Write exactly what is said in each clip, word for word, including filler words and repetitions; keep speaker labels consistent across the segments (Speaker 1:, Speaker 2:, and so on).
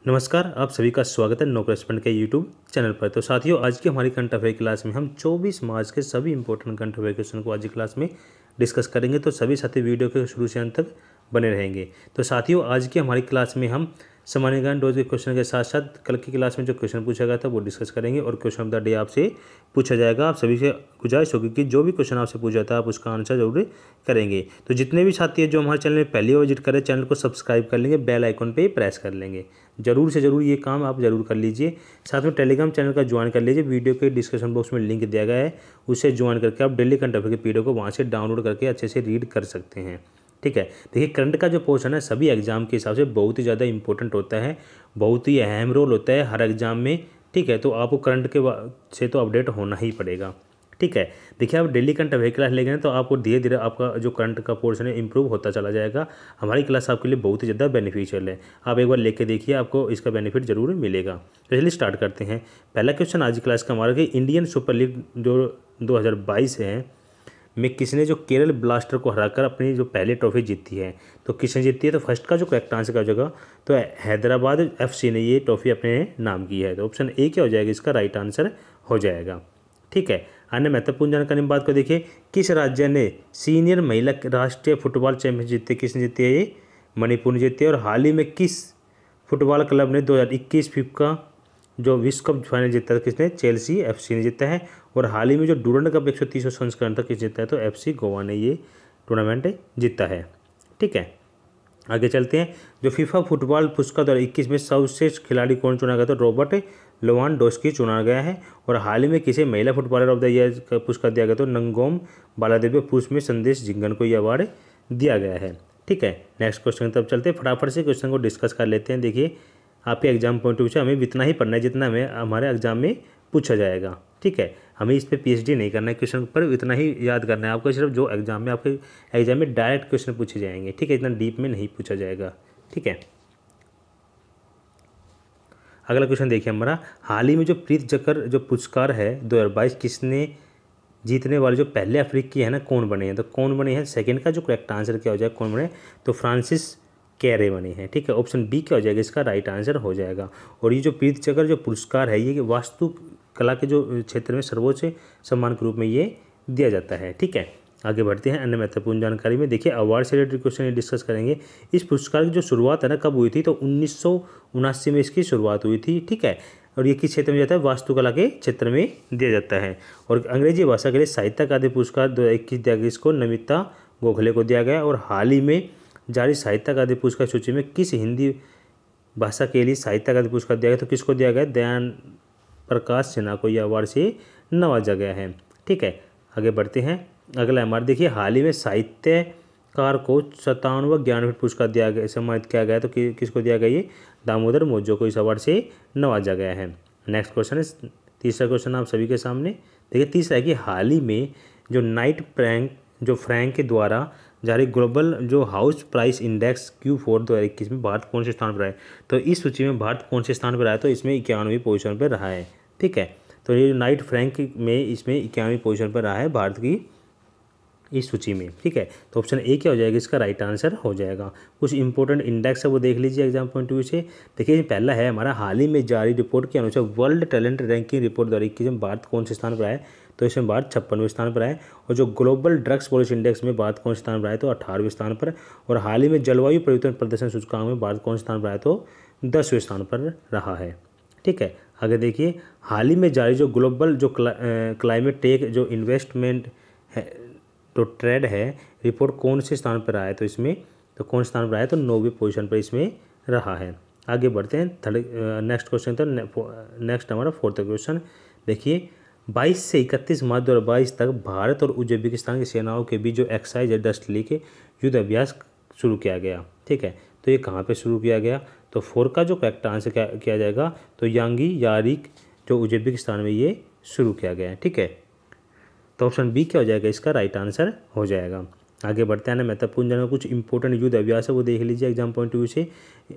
Speaker 1: नमस्कार, आप सभी का स्वागत है नो करेस्पॉन्ड के यूट्यूब चैनल पर। तो साथियों, आज की हमारी करंट अफेयर क्लास में हम चौबीस मार्च के सभी इंपॉर्टेंट करंट अफेयर क्वेश्चन को आज की क्लास में डिस्कस करेंगे। तो सभी साथी वीडियो के शुरू से अंत तक बने रहेंगे। तो साथियों, आज की हमारी क्लास में हम सामान्य ज्ञान रोज के क्वेश्चन के साथ साथ कल की क्लास में जो क्वेश्चन पूछा गया था वो डिस्कस करेंगे और क्वेश्चन ऑफ द डे आपसे पूछा जाएगा। आप सभी से गुजारिश होगी कि जो भी क्वेश्चन आपसे पूछा जाता है आप उसका आंसर जरूर करेंगे। तो जितने भी साथी हैं जो हमारे चैनल में पहली बार विजिट करें, चैनल को सब्सक्राइब कर लेंगे, बेल आइकन पे प्रेस कर लेंगे। जरूर से जरूर ये काम आप जरूर कर लीजिए। साथ में टेलीग्राम चैनल का ज्वाइन कर लीजिए, वीडियो के डिस्क्रिप्शन बॉक्स में लिंक दिया गया है, उसे ज्वाइन करके आप डेली करंट अफेयर के पीडीएफ को वहाँ से डाउनलोड करके अच्छे से रीड कर सकते हैं। ठीक है, देखिए करंट का जो पोर्शन है सभी एग्जाम के हिसाब से बहुत ही ज़्यादा इंपॉर्टेंट होता है, बहुत ही अहम रोल होता है हर एग्जाम में। ठीक है, तो आपको करंट के से तो अपडेट होना ही पड़ेगा। ठीक है, देखिए आप डेली करंट अफेयर क्लास लेंगे तो आपको धीरे धीरे आपका जो करंट का पोर्शन है इंप्रूव होता चला जाएगा। हमारी क्लास आपके लिए बहुत ही ज़्यादा बेनिफिशियल है, आप एक बार लेके देखिए, आपको इसका बेनिफिट जरूर मिलेगा। तो चलिए स्टार्ट करते हैं। पहला क्वेश्चन आज की क्लास का हमारा कि इंडियन सुपर लीग जो दो हज़ार बाईस है में किसने जो केरल ब्लास्टर को हराकर अपनी जो पहली ट्रॉफी जीती है, तो किसने जीती है? तो फर्स्ट का जो करेक्ट आंसर का जगह तो हैदराबाद एफसी ने ये ट्रॉफी अपने नाम की है। तो ऑप्शन ए क्या हो जाएगा, इसका राइट आंसर हो जाएगा। ठीक है, अन्य महत्वपूर्ण जानकारी में बात को देखिए, किस राज्य ने सीनियर महिला राष्ट्रीय फुटबॉल चैंपियनशिप जीती है? किसने जीती है? ये मणिपुर ने जीती है। और हाल ही में किस फुटबॉल क्लब ने दो हज़ार इक्कीस फीफा जो विश्व कप फाइनल जीता था? किसने? चेल्सी एफसी ने जीता है। और हाल ही में जो डूरंड कप एक सौ तीस संस्करण था किस जीता है? तो एफसी गोवा ने ये टूर्नामेंट जीता है। ठीक है, आगे चलते हैं। जो फीफा फुटबॉल पुरस्कार दो हज़ार इक्कीस में सर्वश्रेष्ठ खिलाड़ी कौन चुना गया? तो रॉबर्ट लेवांडोव्स्की चुना गया है। और हाल ही में किसे महिला फुटबॉलर ऑफ द ईयर का पुरस्कार दिया गया? तो नंगोम बालादेवी। पुरुष में संदेश जिंगन को यह अवार्ड दिया गया है। ठीक है, नेक्स्ट क्वेश्चन तब चलते हैं, फटाफट से क्वेश्चन को डिस्कस कर लेते हैं। देखिए आपके एग्जाम पॉइंट ऑफ व्यू से हमें इतना ही पढ़ना है जितना हमें हमारे एग्जाम में पूछा जाएगा। ठीक है, हमें इस पर पीएचडी नहीं करना है, क्वेश्चन पर इतना ही याद करना है आपको, सिर्फ जो एग्जाम में आपके एग्जाम में डायरेक्ट क्वेश्चन पूछे जाएंगे। ठीक है, इतना डीप में नहीं पूछा जाएगा। ठीक है, अगला क्वेश्चन देखिए हमारा, हाल ही में जो प्रीत जकर जो पुरस्कार है दो हज़ार बाईस किसने जीतने वाले जो पहले अफ्रीकी है ना, कौन बने हैं? तो कौन बने हैं? सेकंड का जो करेक्ट आंसर क्या हो जाएगा, कौन बने? तो फ्रांसिस कैरे बने हैं। ठीक है, ऑप्शन बी क्या हो जाएगा, इसका राइट आंसर हो जाएगा। और ये जो प्रीत चक्र जो पुरस्कार है ये वास्तु कला के जो क्षेत्र में सर्वोच्च सम्मान के रूप में ये दिया जाता है। ठीक है, आगे बढ़ते हैं अन्य महत्वपूर्ण जानकारी में। देखिए अवार्ड से रिलेटेड क्वेश्चन डिस्कस करेंगे। इस पुरस्कार की जो शुरुआत है ना कब हुई थी? तो उन्नीस सौ उनासी में इसकी शुरुआत हुई थी। ठीक है, और ये किस क्षेत्र में जाता है? वास्तुकला के क्षेत्र में दिया जाता है। और अंग्रेजी भाषा के लिए साहित्य अकादमी पुरस्कार दो हज़ार इक्कीस दिया गया, इसको नमिता गोखले को दिया गया। और हाल ही में जारी साहित्य अकादमी पुरस्कार सूची में किस हिंदी भाषा के लिए साहित्य अकादमी पुरस्कार दिया गया? तो किसको दिया गया? दयान प्रकाश सिन्हा को यह अवार्ड से नवाजा गया है। ठीक है, आगे बढ़ते हैं। अगला हमारे देखिए, हाल ही में साहित्यकार को सत्तावनवा ज्ञानपीठ पुरस्कार दिया गया, सम्मानित किया गया। तो कि, किसको दिया गया? ये दामोदर मौजो को इस अवार्ड से नवाजा गया है। नेक्स्ट क्वेश्चन है, तीसरा क्वेश्चन आप सभी के सामने देखिए। तीसरा है कि हाल ही में जो नाइट फ्रैंक जो फ्रैंक के द्वारा जारी ग्लोबल जो house price index Q four दो हज़ार इक्कीस में भारत कौन से स्थान पर है? तो इस सूची में भारत कौन से स्थान पर आया? तो इसमें इक्यानवीं पोजीशन पर रहा है। ठीक है, तो ये नाइट फ्रैंक में इसमें इक्यानवीं पोजीशन पर रहा है भारत की इस सूची में। ठीक है, तो ऑप्शन ए क्या हो जाएगा, इसका राइट आंसर हो जाएगा। कुछ इंपॉर्टेंट इंडेक्स है वो देख लीजिए एग्जाम पॉइंट ऑफ व्यू से। देखिए पहला है हमारा, हाल ही में जारी रिपोर्ट के अनुसार वर्ल्ड टैलेंट रैंकिंग रिपोर्ट दो हज़ार इक्कीस में भारत कौन से स्थान पर आए? तो इसमें भारत छप्पनवें स्थान पर आए। और जो ग्लोबल ड्रग्स पॉलिसी इंडेक्स में भारत कौन से स्थान पर आए? तो अठारहवें स्थान पर। और हाल ही में जलवायु परिवर्तन प्रदर्शन सूचकांक में भारत कौन से स्थान पर आए? तो दसवें स्थान पर रहा है। ठीक है, आगे देखिए, हाल ही में जारी जो ग्लोबल जो क्लाइमेट टेक जो इन्वेस्टमेंट है तो ट्रेड है रिपोर्ट कौन से स्थान पर आया है? तो इसमें तो कौन स्थान पर आया? तो नौवीं पोजीशन पर इसमें रहा है। आगे बढ़ते हैं, थर्ड नेक्स्ट क्वेश्चन तो नेक्स्ट हमारा फोर्थ क्वेश्चन देखिए, बाईस से इकतीस मार्च दो हज़ार बाईस तक भारत और उज्बेकिस्तान की सेनाओं के बीच जो एक्साइज डस्ट ली के युद्ध अभ्यास शुरू किया गया। ठीक है, तो ये कहाँ पे शुरू किया गया? तो फोर का जो करेक्ट आंसर क्या किया जाएगा? तो यांगी यारिक जो उज्बेकिस्तान में ये शुरू किया गया है। ठीक है, तो ऑप्शन बी क्या हो जाएगा, इसका राइट आंसर हो जाएगा। आगे बढ़ते हैं ना महत्वपूर्ण जानकारी, कुछ इंपॉर्टेंट युद्ध अभ्यास है वो देख लीजिए एग्जाम पॉइंट ऑफ व्यू से।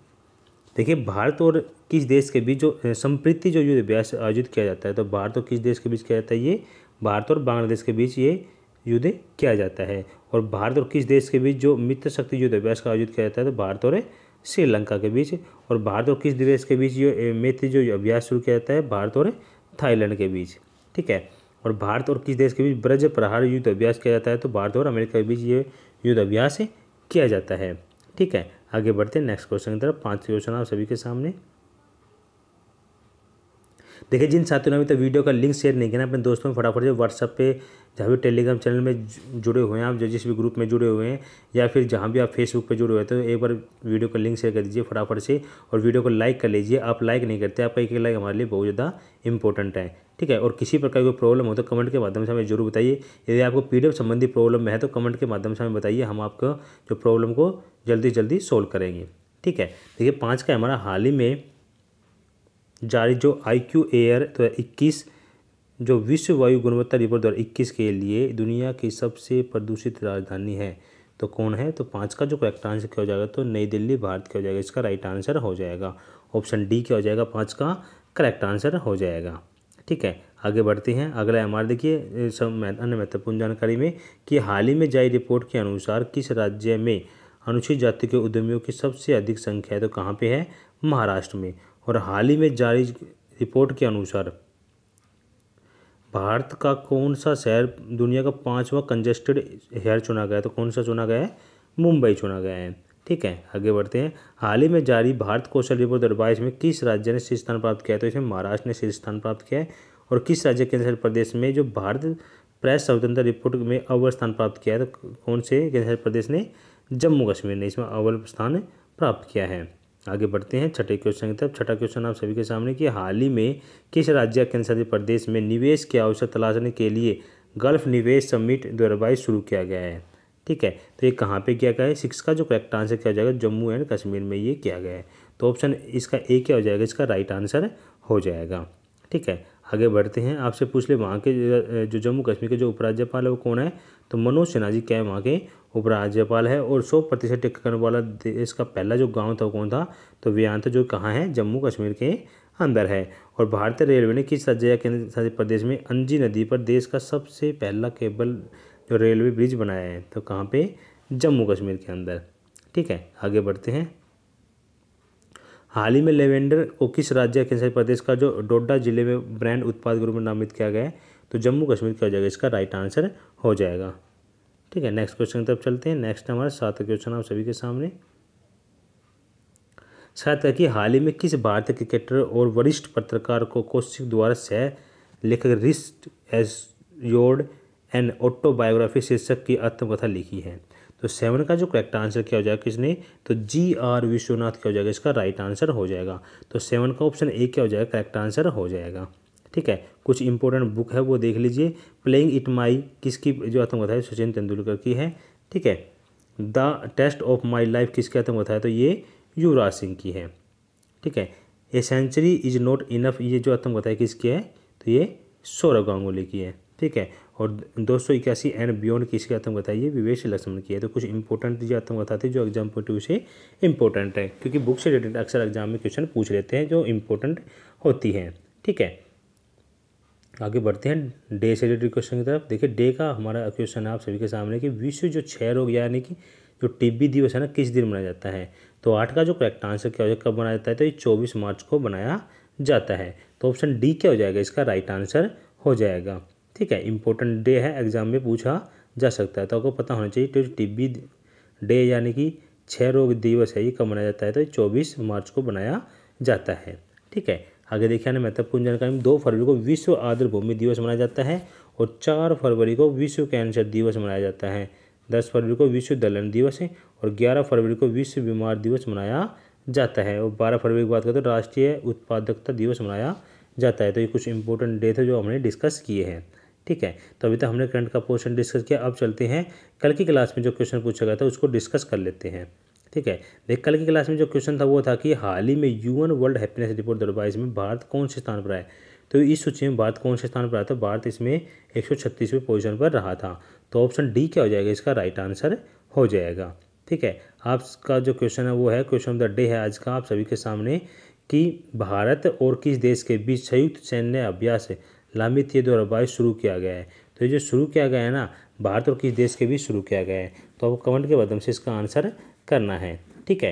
Speaker 1: देखिए भारत और किस देश के बीच जो संप्रीति जो युद्ध अभ्यास आयोजित किया जाता है? तो भारत और किस देश के बीच किया जाता है? ये भारत और बांग्लादेश के बीच ये युद्ध किया जाता है। और भारत और किस देश के बीच जो मित्र शक्ति युद्ध अभ्यास का आयोजित किया जाता है? तो भारत और श्रीलंका के बीच। और भारत और किस देश के बीच ये में जो अभ्यास शुरू किया जाता है, भारत और थाईलैंड के बीच, ठीक है। और भारत और किस देश के बीच ब्रज प्रहार युद्ध अभ्यास किया जाता है, तो भारत और अमेरिका के बीच ये युद्ध अभ्यास किया जाता है, ठीक है। आगे बढ़ते हैं नेक्स्ट क्वेश्चन की तरफ। पांच क्वेश्चन आप सभी के सामने। देखिए, जिन साथियों ने अभी तक वीडियो का लिंक शेयर नहीं किया ना अपने दोस्तों में, फटाफट से व्हाट्सएप पे जहाँ भी टेलीग्राम चैनल में जुड़े हुए हैं आप, जो जिस भी ग्रुप में जुड़े हुए हैं या फिर जहाँ भी आप फेसबुक पे जुड़े हुए हैं, तो एक बार वीडियो का लिंक शेयर कर दीजिए फटाफट से, और वीडियो को लाइक कर लीजिए। आप लाइक नहीं करते, आपका एक एक लाइक हमारे लिए बहुत ज़्यादा इंपॉर्टेंट है, ठीक है। और किसी प्रकार की प्रॉब्लम हो तो कमेंट के माध्यम से हमें जरूर बताइए। यदि आपको पीडीएफ संबंधी प्रॉब्लम में है तो कमेंट के माध्यम से हमें बताइए, हम आपको जो प्रॉब्लम को जल्दी जल्दी सोल्व करेंगे, ठीक है। देखिए, पाँच का हमारा हाल ही में जारी जो आई क्यू एयर दो हज़ार इक्कीस जो विश्व वायु गुणवत्ता रिपोर्ट दो हज़ार इक्कीस के लिए दुनिया की सबसे प्रदूषित राजधानी है, तो कौन है? तो पाँच का जो करेक्ट आंसर क्या हो जाएगा? तो नई दिल्ली भारत क्या हो जाएगा? इसका राइट आंसर हो जाएगा ऑप्शन डी क्या हो जाएगा? पाँच का करेक्ट आंसर हो जाएगा, ठीक है। आगे बढ़ते हैं। अगला हमारे देखिए सब अन्य महत्वपूर्ण जानकारी में कि हाल ही में जारी रिपोर्ट के अनुसार किस राज्य में अनुसूचित जाति के उद्यमियों की सबसे अधिक संख्या है? तो कहाँ पे है? महाराष्ट्र में। और हाल ही में जारी रिपोर्ट के अनुसार भारत का कौन सा शहर दुनिया का पांचवा कंजेस्टेड शहर चुना गया है? तो कौन सा चुना गया है? मुंबई चुना गया है, ठीक है। आगे बढ़ते हैं। हाल ही में जारी भारत कौशल रिपोर्ट दो हज़ार बाईस में किस राज्य ने शीर्ष स्थान प्राप्त किया है? तो इसमें महाराष्ट्र ने शीर्ष स्थान प्राप्त किया है। और किस राज्य केंद्र शासित प्रदेश में जो भारत प्रेस स्वतंत्रता रिपोर्ट में अव्वल स्थान प्राप्त किया है? तो कौन से केंद्र शासित प्रदेश ने? जम्मू कश्मीर ने इसमें अव्वल स्थान प्राप्त किया है। आगे बढ़ते हैं छठे क्वेश्चन की तरफ। छठा क्वेश्चन आप सभी के सामने कि हाल ही में किस राज्य या केंद्र शासित प्रदेश में निवेश के अवसर तलाशने के लिए गल्फ निवेश समिट दो हज़ार बाईस शुरू किया गया है, ठीक है। तो ये कहाँ पे किया गया है? सिक्स का जो करेक्ट आंसर क्या हो जाएगा? जम्मू एंड कश्मीर में ये किया गया है। तो ऑप्शन इसका ए क्या हो जाएगा? इसका राइट आंसर हो जाएगा, ठीक है। आगे बढ़ते हैं। आपसे पूछ ले वहाँ के जो जम्मू कश्मीर के जो उपराज्यपाल है वो कौन है? तो मनोज सिन्हा जी क्या है वहाँ के उपराज्यपाल है। और सौ प्रतिशत टीकाकरण करने वाला देश का पहला जो गांव था वो कौन था? तो वेदांत जो कहाँ है? जम्मू कश्मीर के अंदर है। और भारतीय रेलवे ने किस राज्य या केंद्र शासित प्रदेश में अंजी नदी पर देश का सबसे पहला केबल जो रेलवे ब्रिज बनाया है? तो कहाँ पे? जम्मू कश्मीर के अंदर, ठीक है। आगे बढ़ते हैं। हाल ही में लेवेंडर को किस राज्य या केंद्र शासित प्रदेश का जो डोडा जिले में ब्रांड उत्पाद के रूप में नामित किया गया है? तो जम्मू कश्मीर क्या हो जाएगा? इसका राइट आंसर हो जाएगा, ठीक है। नेक्स्ट क्वेश्चन की तरफ चलते हैं। नेक्स्ट हमारा सातवां क्वेश्चन आप सभी के सामने। सात है कि हाल ही में किस भारतीय क्रिकेटर और वरिष्ठ पत्रकार को कौशिक द्वारा सह लेखक रिस्ट एस्योर्ड एन ऑटोबायोग्राफी शीर्षक की आत्मकथा लिखी है? तो सेवन का जो करेक्ट आंसर क्या हो जाएगा? किसने? तो जी आर विश्वनाथ क्या हो जाएगा? इसका राइट आंसर हो जाएगा। तो सेवन का ऑप्शन ए क्या हो जाएगा? करेक्ट आंसर हो जाएगा, ठीक है। कुछ इंपॉर्टेंट बुक है वो देख लीजिए। प्लेइंग इट माई किसकी जो आत्मकथा है? सचिन तेंदुलकर की है, ठीक है। The test of my life किसकी आत्मकथा है? तो ये युवराज सिंह की है, ठीक है। A century is not enough ये जो आत्मकथा है किसकी है? तो ये सौरव गांगुली की है, ठीक है। और दो सौ इक्यासी एंड बियॉन्ड किसकी आत्मकथा है? ये विवेश लक्ष्मण की है। तो कुछ इंपॉर्टेंट जो आत्मकथा थी जो एग्जाम पॉइंट से इंपॉर्टेंट है, क्योंकि बुक से रिलेटेड अक्सर एग्जाम में क्वेश्चन पूछ लेते हैं जो इंपॉर्टेंट होती हैं, ठीक है। आगे बढ़ते हैं डे से रिलेटेड क्वेश्चन की तरफ। देखिए, डे का हमारा क्वेश्चन है आप सभी के सामने कि विश्व जो क्षय रोग यानी कि जो टीबी दिवस है ना किस दिन मनाया जाता है? तो आठ का जो करेक्ट आंसर क्या हो जाएगा? कब मनाया जाता है? तो ये चौबीस मार्च को बनाया जाता है। तो ऑप्शन डी क्या हो जाएगा? इसका राइट आंसर हो जाएगा, ठीक है। इंपॉर्टेंट डे है, एग्जाम में पूछा जा सकता है, तो आपको पता होना चाहिए। तो टीबी डे यानी कि क्षय रोग दिवस है ये कब मनाया जाता है? तो चौबीस मार्च को बनाया जाता है, ठीक है। आगे देखिए ना महत्वपूर्ण जानकारी में दो फरवरी को विश्व आर्द्रभूमि दिवस मनाया जाता है और चार फरवरी को विश्व कैंसर दिवस मनाया जाता है। दस फरवरी को विश्व दलहन दिवस है और ग्यारह फरवरी को विश्व बीमार दिवस मनाया जाता है। और बारह फरवरी की बात करें तो राष्ट्रीय उत्पादकता दिवस मनाया जाता है। तो ये कुछ इंपॉर्टेंट डे थे जो हमने डिस्कस किए हैं, ठीक है। तो अभी तक हमने करंट का पोर्शन डिस्कस किया। अब चलते हैं कल की क्लास में जो क्वेश्चन पूछा गया था उसको डिस्कस कर लेते हैं, ठीक है। देख, कल की क्लास में जो क्वेश्चन था वो था कि हाल ही में यूएन वर्ल्ड हैप्पीनेस रिपोर्ट दो हज़ार बाईस में भारत कौन से स्थान पर है? तो इस सूची में भारत कौन से स्थान पर आया था? भारत इसमें एक सौ छत्तीसवें पोजीशन पर रहा था। तो ऑप्शन डी क्या हो जाएगा? इसका राइट आंसर हो जाएगा, ठीक है। आपका जो क्वेश्चन है वो है क्वेश्चन ऑफ द डे है आज का आप सभी के सामने कि भारत और किस देश के बीच संयुक्त सैन्य अभ्यास लामित ये दो हज़ार बाईस शुरू किया गया है? तो ये जो शुरू किया गया है ना भारत और किस देश के बीच शुरू किया गया है? तो आपको कमेंट के माध्यम से इसका आंसर करना है, ठीक है।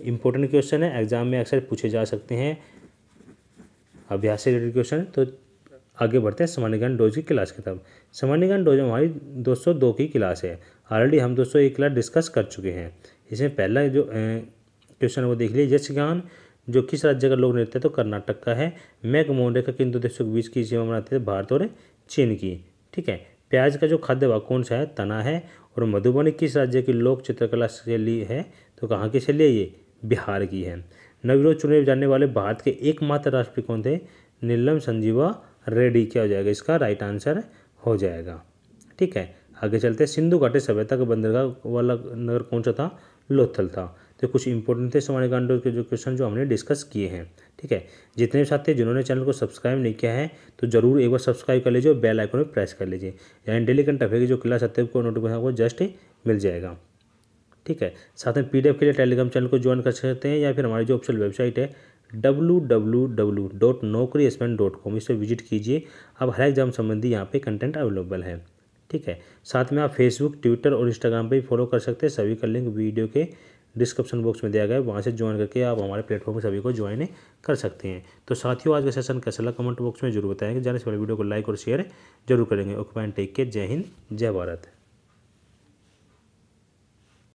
Speaker 1: इंपॉर्टेंट क्वेश्चन है, एग्जाम में अक्सर पूछे जा सकते हैं, अभ्यास से रिलेटेड क्वेश्चन। तो आगे बढ़ते हैं सामान्य ज्ञान डोज की क्लास की तरफ। सामान्य ज्ञान डोज हमारी दो सौ दो की क्लास है। ऑलरेडी हम दो सौ एक क्लास डिस्कस कर चुके हैं। इसमें पहला जो क्वेश्चन वो देख लीजिए, यक्षगान जो किस राज्य का लोक नृत्य है, तो कर्नाटक का है। मैकमोहन रेखा किन दो देशों के बीच की सीमा बनाते थे, भारत और चीन की। ठीक है। प्याज का जो खाद्य भाग कौन सा है, तना है। और मधुबनी किस राज्य की लोक चित्रकला शैली है, तो कहाँ की शैली है, ये बिहार की है। नवविरोध चुने जाने वाले भारत के एकमात्र राष्ट्रपति कौन थे, नीलम संजीवा रेड्डी। क्या हो जाएगा, इसका राइट आंसर हो जाएगा। ठीक है। आगे चलते हैं, सिंधु घाटी सभ्यता का बंदरगाह वाला नगर कौन सा था, लोथल था। तो कुछ इंपॉर्टेंट थे सामान्य ज्ञान के जो क्वेश्चन जो हमने डिस्कस किए हैं। ठीक है। जितने साथी जिन्होंने चैनल को सब्सक्राइब नहीं किया है तो जरूर एक बार सब्सक्राइब कर लीजिए और बेल आइकन में प्रेस कर लीजिए, यानी डेली करंट अफेयर की जो क्लास आते हैं को नोटिफिकेशन आपको जस्ट मिल जाएगा। ठीक है। साथ में पीडीएफ के लिए टेलीग्राम चैनल को ज्वाइन कर सकते हैं, या फिर हमारी जो ऑफिशियल वेबसाइट है W W W dot Naukri aspirant dot com, इसे विजिट कीजिए। अब हर एग्जाम संबंधी यहाँ पे कंटेंट अवेलेबल है। ठीक है। साथ में आप फेसबुक, ट्विटर और इंस्टाग्राम पे भी फॉलो कर सकते हैं। सभी का लिंक वीडियो के डिस्क्रिप्शन बॉक्स में दिया गया है, वहाँ से ज्वाइन करके आप हमारे प्लेटफॉर्म पर सभी को ज्वाइन कर सकते हैं। तो साथियों, आज का सेशन कैसा लगा कमेंट बॉक्स में जरूर बताएंगे। जाने से पहले वीडियो को लाइक और शेयर जरूर करेंगे। ओके बाय, टेक केयर, जय हिंद, जय भारत।